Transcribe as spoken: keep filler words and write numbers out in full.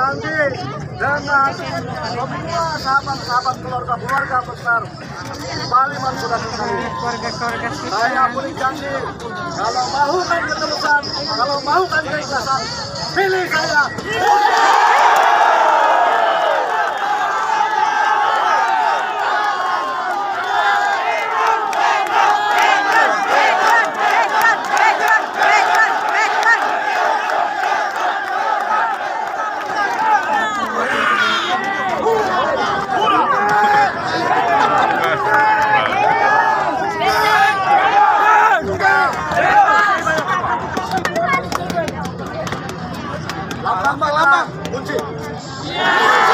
janji dengan semua sahabat-sahabat keluarga-keluarga besar Paliman Kuda Kendari. Saya beri janji, kalau mau kan ketulusan, kalau mau kan keikhlasan, pilih saya. Lambang, lambang, kunci.